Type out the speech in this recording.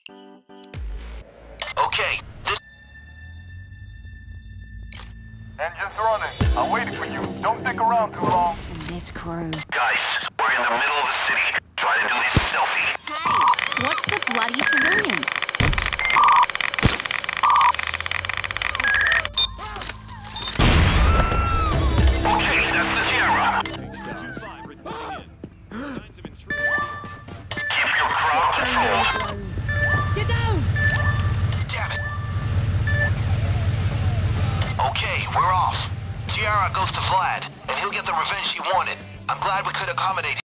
Okay, this... Engine's running. I'm waiting for you. Don't stick around too long. And this crew. Guys, we're in the middle of the city. Try to do this stealthy. Hey, watch the bloody civilians. Okay, that's the Sierra. Keep your crowd controlled. Get down! Damn it. Okay, we're off. Tiara goes to Vlad, and he'll get the revenge he wanted. I'm glad we could accommodate him.